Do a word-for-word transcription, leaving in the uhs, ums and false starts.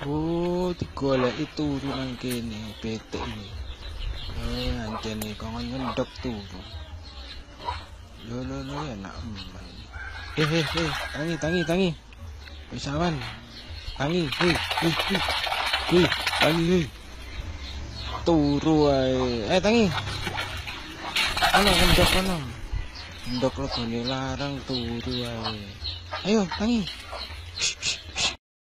Oh, digoleki turu nang kene, betik iki. Eh, ancene kok nyendok turu. Lho lho lho enak men. Eh eh eh, tangi tangi tangi. Wis awan. Tangi, hei, hei, hei. Hei, tangi, hei. Turu ae. Eh, tangi. Ana nyendok ana. Ndok legone larang turu ae. Ayo, tangi.